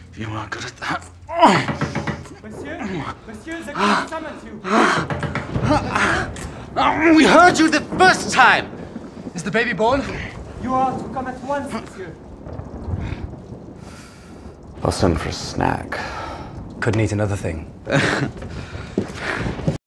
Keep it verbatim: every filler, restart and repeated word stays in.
You are good at that. Monsieur, Monsieur, the king summons you. Oh, we heard you the first time. Is the baby born? You are to come at once, Monsieur. I'll send for a snack. Couldn't eat another thing.